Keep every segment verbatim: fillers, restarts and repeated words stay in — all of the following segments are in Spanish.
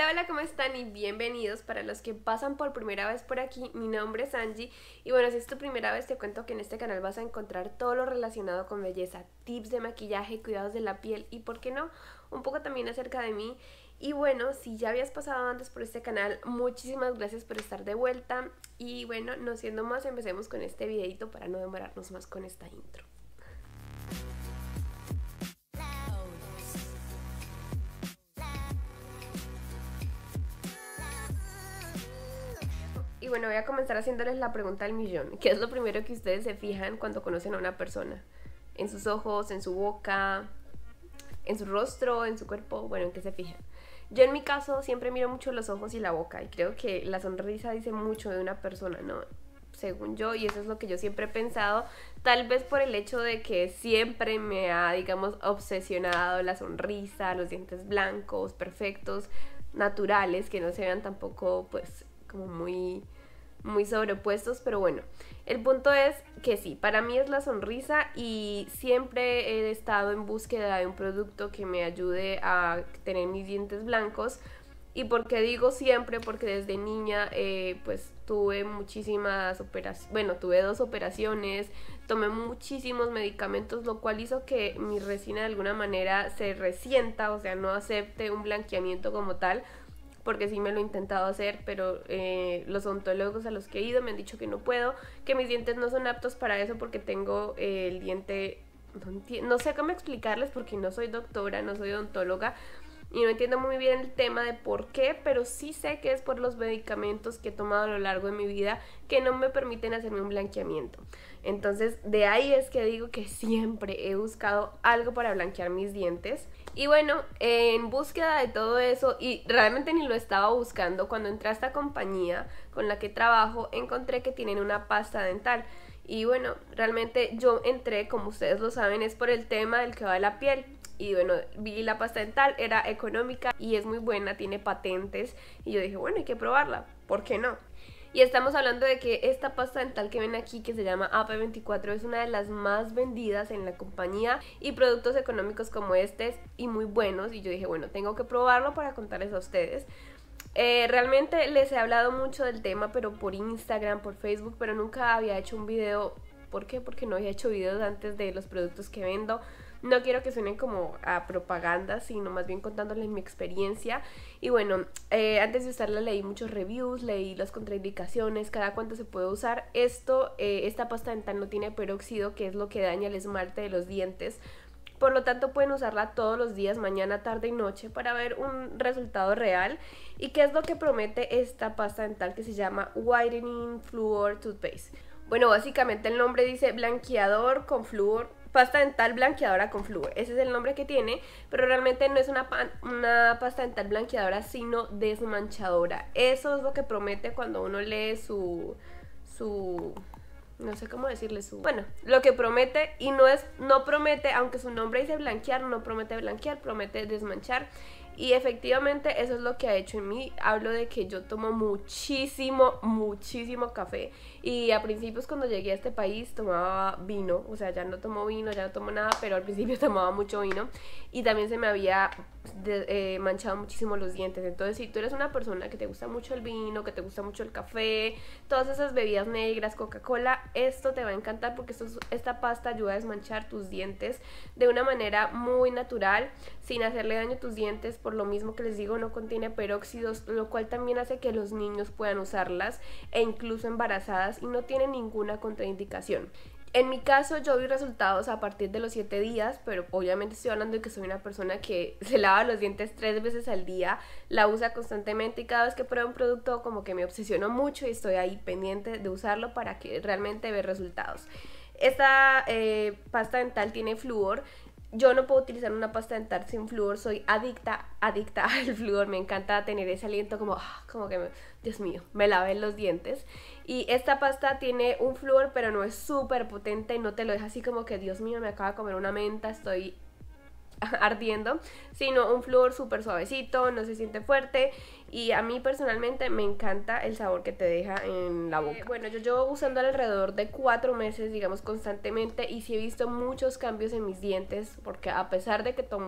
Hola, hola, ¿cómo están? Y bienvenidos. Para los que pasan por primera vez por aquí, mi nombre es Angie. Y bueno, si es tu primera vez, te cuento que en este canal vas a encontrar todo lo relacionado con belleza, tips de maquillaje, cuidados de la piel y, ¿por qué no?, un poco también acerca de mí. Y bueno, si ya habías pasado antes por este canal, muchísimas gracias por estar de vuelta. Y bueno, no siendo más, empecemos con este videito para no demorarnos más con esta intro. Y bueno, voy a comenzar haciéndoles la pregunta del millón. ¿Qué es lo primero que ustedes se fijan cuando conocen a una persona? ¿En sus ojos, en su boca, en su rostro, en su cuerpo? Bueno, ¿en qué se fijan? Yo en mi caso siempre miro mucho los ojos y la boca, y creo que la sonrisa dice mucho de una persona, ¿no? Según yo, y eso es lo que yo siempre he pensado, tal vez por el hecho de que siempre me ha, digamos, obsesionado la sonrisa, los dientes blancos, perfectos, naturales, que no se vean tampoco, pues, como muy muy sobrepuestos, pero bueno, el punto es que sí, para mí es la sonrisa, y siempre he estado en búsqueda de un producto que me ayude a tener mis dientes blancos. ¿Y por qué digo siempre? Porque desde niña eh, pues tuve muchísimas operaciones, bueno, tuve dos operaciones, tomé muchísimos medicamentos, lo cual hizo que mi resina de alguna manera se resienta, o sea, no acepte un blanqueamiento como tal, porque sí me lo he intentado hacer, pero eh, los odontólogos a los que he ido me han dicho que no puedo, que mis dientes no son aptos para eso porque tengo eh, el diente, no, no sé cómo explicarles porque no soy doctora, no soy odontóloga, y no entiendo muy bien el tema de por qué, pero sí sé que es por los medicamentos que he tomado a lo largo de mi vida que no me permiten hacerme un blanqueamiento. Entonces, de ahí es que digo que siempre he buscado algo para blanquear mis dientes. Y bueno, en búsqueda de todo eso, y realmente ni lo estaba buscando, cuando entré a esta compañía con la que trabajo, encontré que tienen una pasta dental. Y bueno, realmente yo entré, como ustedes lo saben, es por el tema del que va la piel. Y bueno, vi la pasta dental, era económica y es muy buena, tiene patentes. Y yo dije, bueno, hay que probarla, ¿por qué no? Y estamos hablando de que esta pasta dental que ven aquí, que se llama A P veinticuatro, es una de las más vendidas en la compañía, y productos económicos como este y muy buenos. Y yo dije, bueno, tengo que probarlo para contarles a ustedes. Eh, realmente les he hablado mucho del tema, pero por Instagram, por Facebook, pero nunca había hecho un video. ¿Por qué? Porque no había hecho videos antes de los productos que vendo. No quiero que suenen como a propaganda, sino más bien contándoles mi experiencia. Y bueno, eh, antes de usarla leí muchos reviews, leí las contraindicaciones, cada cuánto se puede usar. Esto, eh, esta pasta dental no tiene peróxido, que es lo que daña el esmalte de los dientes. Por lo tanto, pueden usarla todos los días, mañana, tarde y noche, para ver un resultado real. ¿Y qué es lo que promete esta pasta dental que se llama Whitening Fluor Toothpaste? Bueno, básicamente el nombre dice blanqueador con flúor, pasta dental blanqueadora con flúor. Ese es el nombre que tiene, pero realmente no es una, pan, una pasta dental blanqueadora, sino desmanchadora. Eso es lo que promete cuando uno lee su... su no sé cómo decirle su... Bueno, lo que promete, y no es, no promete, aunque su nombre dice blanquear, no promete blanquear, promete desmanchar. Y efectivamente eso es lo que ha hecho en mí. Hablo de que yo tomo muchísimo, muchísimo café. Y a principios, cuando llegué a este país, tomaba vino. O sea, ya no tomo vino, ya no tomo nada, pero al principio tomaba mucho vino. Y también se me había de, eh, manchado muchísimo los dientes. Entonces, si tú eres una persona que te gusta mucho el vino, que te gusta mucho el café, todas esas bebidas negras, Coca-Cola, esto te va a encantar, porque esto, esta pasta ayuda a desmanchar tus dientes de una manera muy natural, sin hacerle daño a tus dientes. Por lo mismo que les digo, no contiene peróxidos, lo cual también hace que los niños puedan usarlas, e incluso embarazadas, y no tiene ninguna contraindicación. En mi caso, yo vi resultados a partir de los siete días, pero obviamente estoy hablando de que soy una persona que se lava los dientes tres veces al día, la usa constantemente, y cada vez que pruebo un producto como que me obsesiono mucho y estoy ahí pendiente de usarlo para que realmente vea resultados. Esta eh, pasta dental tiene flúor. Yo no puedo utilizar una pasta dental sin flúor, soy adicta, adicta al flúor, me encanta tener ese aliento como, como que, me, Dios mío, me lavé los dientes. Y esta pasta tiene un flúor, pero no es súper potente, no te lo deja así como que, Dios mío, me acaba de comer una menta, estoy ardiendo, sino un flúor súper suavecito, no se siente fuerte, y a mí personalmente me encanta el sabor que te deja en la boca. Eh, bueno, yo llevo usando alrededor de cuatro meses, digamos, constantemente, y sí he visto muchos cambios en mis dientes, porque a pesar de que tomo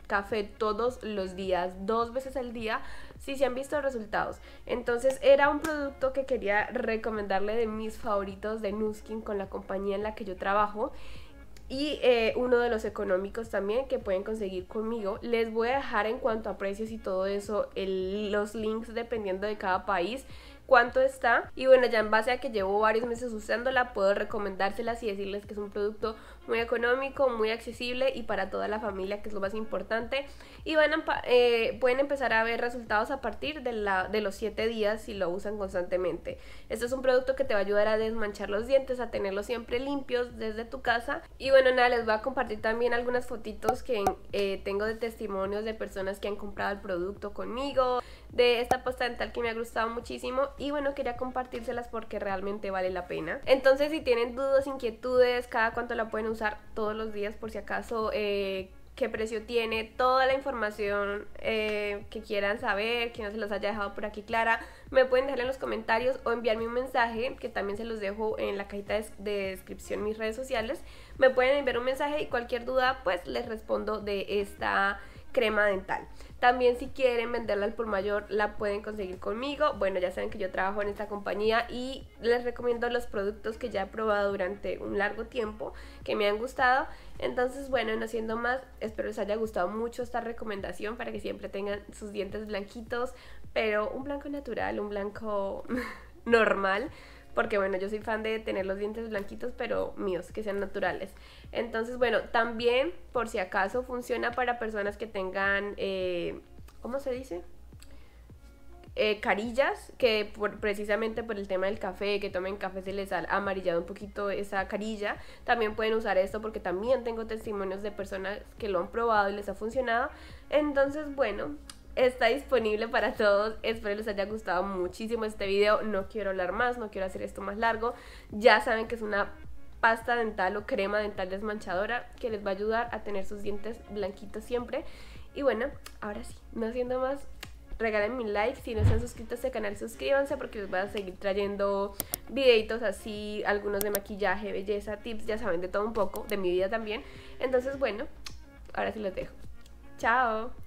café todos los días, dos veces al día, sí se han visto resultados. Entonces era un producto que quería recomendarle, de mis favoritos de Nu Skin, con la compañía en la que yo trabajo. Y eh, uno de los económicos también que pueden conseguir conmigo. Les voy a dejar, en cuanto a precios y todo eso, el, los links dependiendo de cada país, cuánto está. Y bueno, ya en base a que llevo varios meses usándola, puedo recomendárselas y decirles que es un producto muy económico, muy accesible y para toda la familia, que es lo más importante. Y van a, eh, pueden empezar a ver resultados a partir de, la, de los siete días si lo usan constantemente. Este es un producto que te va a ayudar a desmanchar los dientes, a tenerlos siempre limpios desde tu casa. Y bueno, nada, les voy a compartir también algunas fotitos que eh, tengo de testimonios de personas que han comprado el producto conmigo, de esta pasta dental que me ha gustado muchísimo. Y bueno, quería compartírselas porque realmente vale la pena. Entonces, si tienen dudas, inquietudes, cada cuánto la pueden usar, todos los días por si acaso, eh, qué precio tiene, toda la información eh, que quieran saber, que no se los haya dejado por aquí clara, me pueden dejar en los comentarios o enviarme un mensaje, que también se los dejo en la cajita de, de descripción, mis redes sociales. Me pueden enviar un mensaje y cualquier duda pues les respondo de esta crema dental. También, si quieren venderla al por mayor, la pueden conseguir conmigo. Bueno, ya saben que yo trabajo en esta compañía y les recomiendo los productos que ya he probado durante un largo tiempo, que me han gustado. Entonces, bueno, no siendo más, espero les haya gustado mucho esta recomendación para que siempre tengan sus dientes blanquitos, pero un blanco natural, un blanco normal. Porque bueno, yo soy fan de tener los dientes blanquitos, pero míos, que sean naturales. Entonces, bueno, también, por si acaso, funciona para personas que tengan, eh, ¿cómo se dice? Eh, carillas, que por, precisamente por el tema del café, que tomen café se les ha amarillado un poquito esa carilla. También pueden usar esto porque también tengo testimonios de personas que lo han probado y les ha funcionado. Entonces, bueno, está disponible para todos. Espero les haya gustado muchísimo este video. No quiero hablar más, no quiero hacer esto más largo. Ya saben que es una pasta dental o crema dental desmanchadora que les va a ayudar a tener sus dientes blanquitos siempre. Y bueno, ahora sí, no siendo más, regalen mi like. Si no están suscritos a este canal, suscríbanse, porque les voy a seguir trayendo videitos así, algunos de maquillaje, belleza, tips, ya saben, de todo un poco, de mi vida también. Entonces bueno, ahora sí los dejo. Chao.